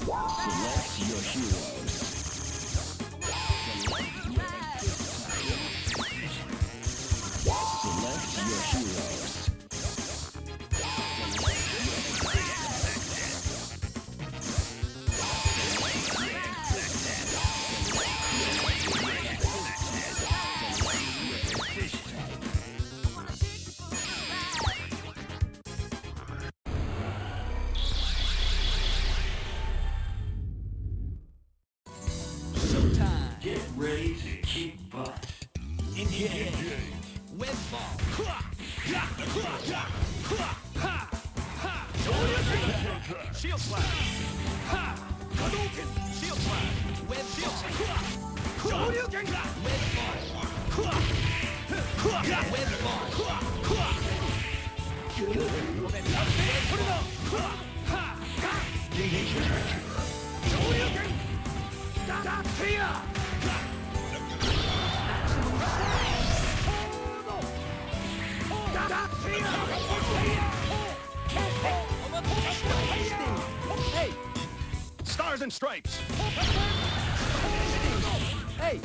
Select your heroes. Select your heroes. Get ready to kick butt. Engage. Web ball. Shield slash. Hadouken. Shield slash. Web shield slash. Shoryuken. Web ball. Web ball. Put it up. Shoryuken. Hey! Stars and stripes! Hey!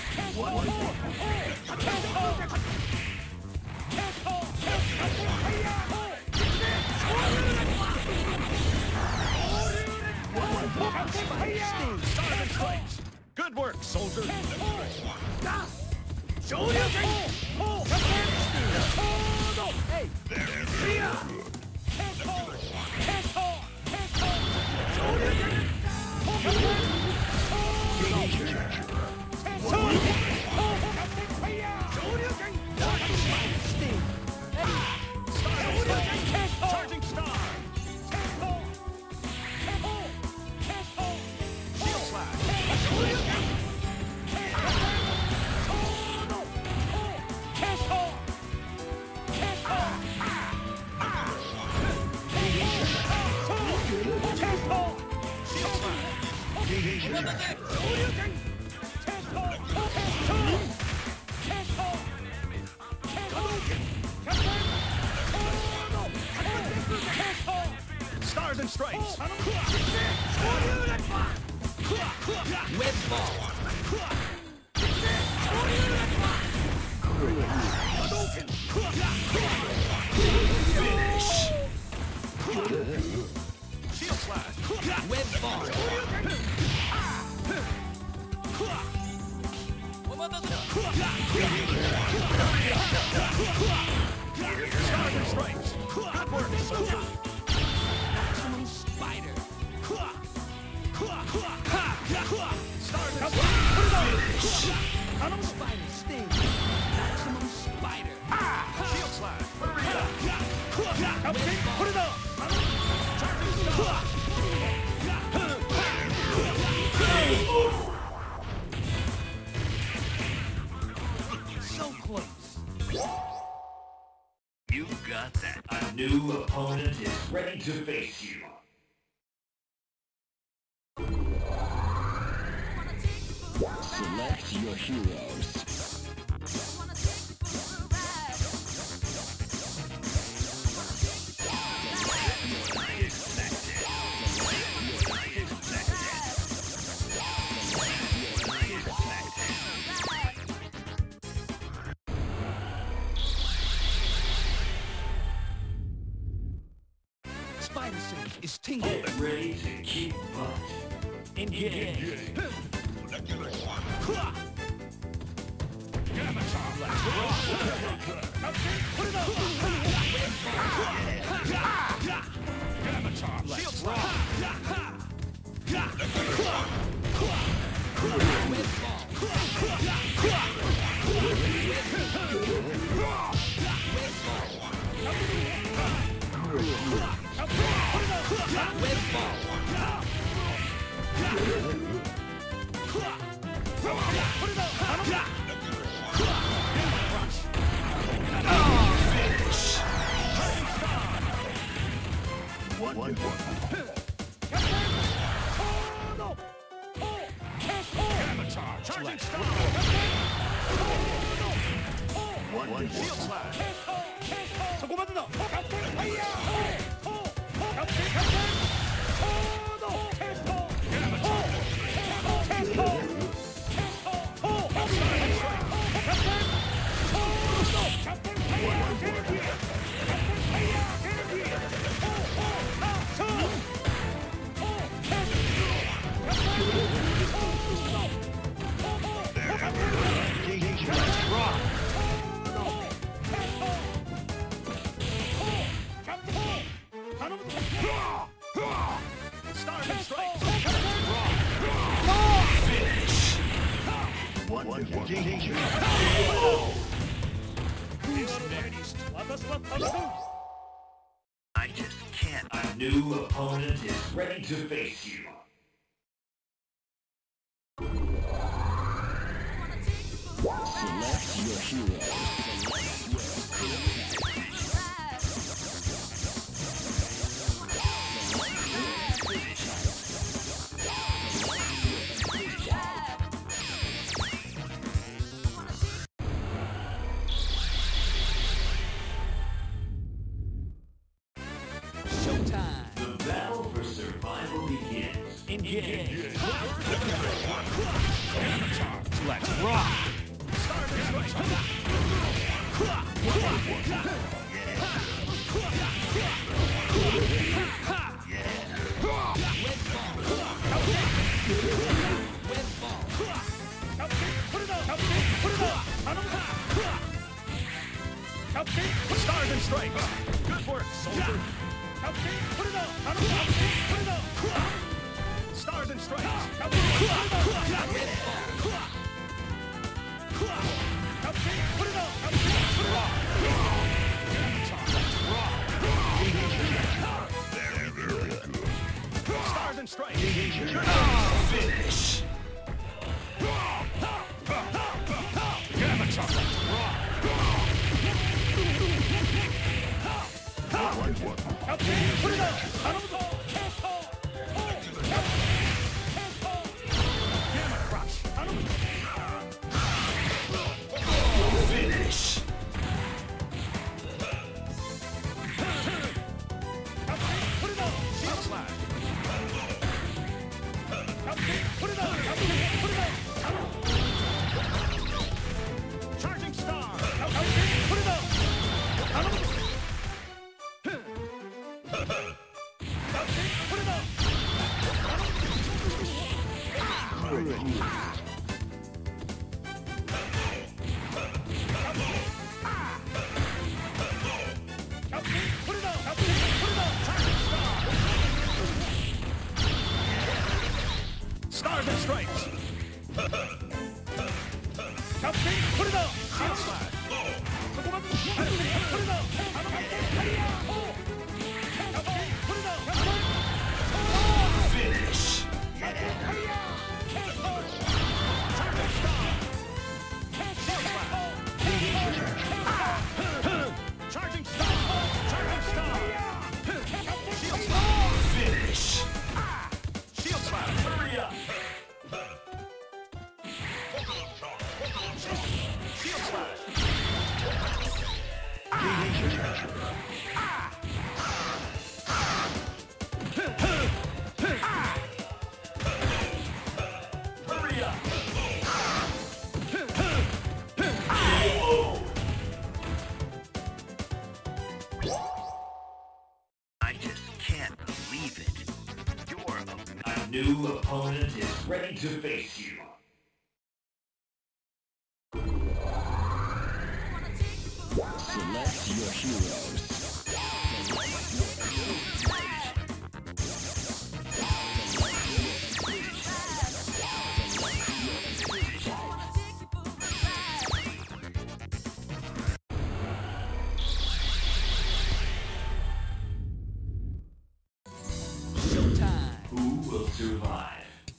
Stars and stripes! Good work, soldier! Hey! Charging star! Shield slash! Stars and stripes! Web ball! Finish! Shield slash! Web ball! Stars and stripes! Good work, soldier! Maximum spider! Stars and stripes! Maximum spider sting! Maximum spider! Shield slash! Put it up! Charging star! So close! You got that. A new opponent is ready to face you. Select your heroes. Spider sense is tingling. Get ready to kick butt. Engage. Shield slash! Charging star! Shield slash! そこまでだ！キャプテンファイヤー！キャプテン！ Stars and strikes. One danger. I just can't. A new opponent is ready to face you. Select your hero. The battle for survival begins. Engage. Let's rock. Stars and strikes. Stars and stripes. Good work, soldier. Stars and stripes. Stars and stripes. Finish. Finish. Charging star. Stars and stripes. Shield slash. Finish. Charging star. Charging star. Shield Finish. Shield slash. Hurry up. Shield slash. Hurry up. I just can't believe it. A new opponent is ready to face you. Select your heroes. Who will survive?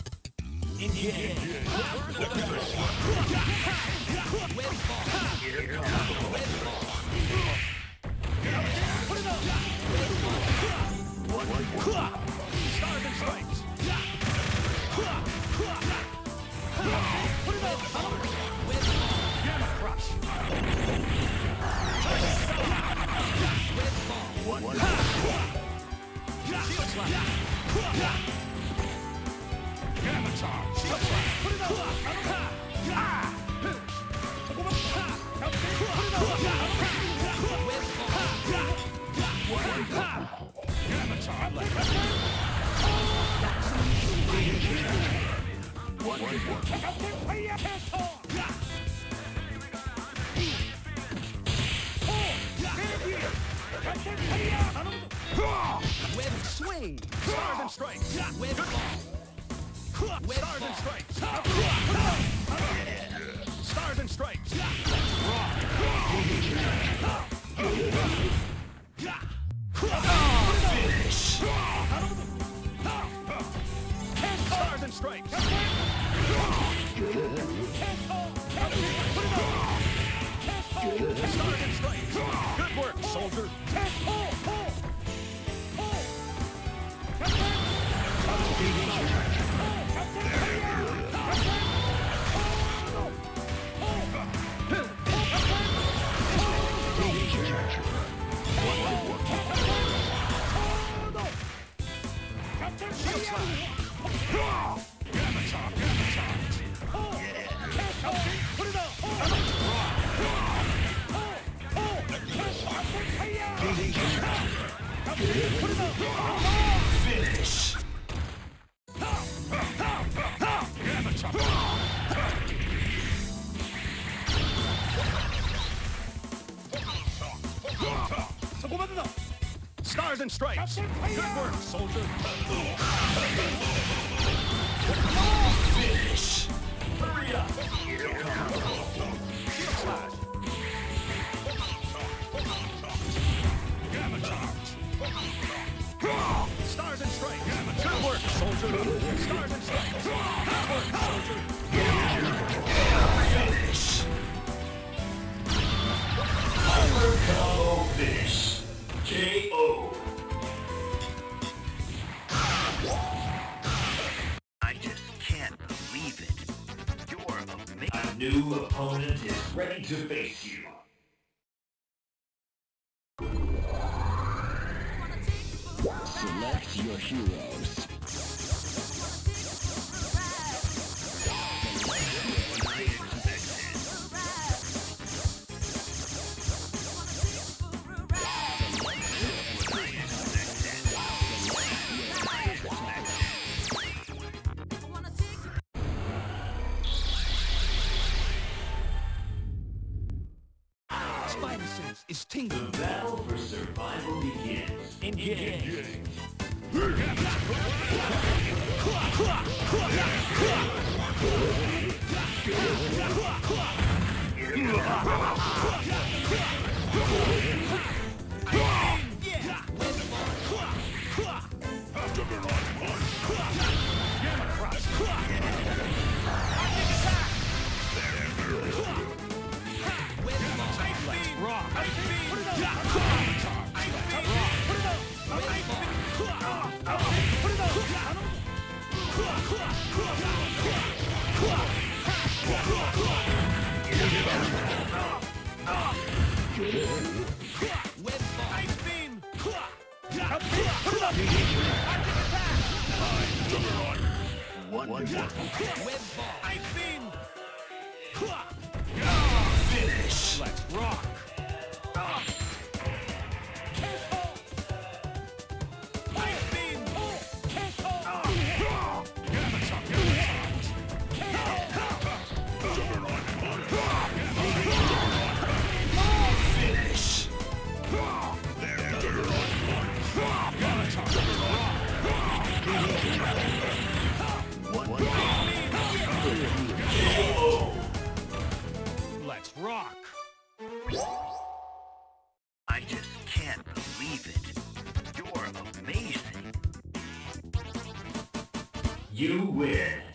Stars and stripes. Gamma crush. Shield slash. Gamma charge. Shield slash. Gamma charge. Bang! Stars and stripes. With ball. With Stars and ball. stripes. Stars and stripes. Finish. Stars and stripes. Stars and stripes. Good work, soldier. Finish. Stars and stripes. Good work, soldier. Finish. Hurry up. Slash. Stars and stripes. Good work, soldier. Stars and stripes. Good work, soldier. Finish. Power combo finish. KO. I just can't believe it. You're amazing. A new opponent is ready to face you. Select your heroes. Spider sense is The tingling. battle for survival begins. Engage. Finish. Let's rock. Finish. KO. Let's rock. I just can't believe it. You're amazing. You win.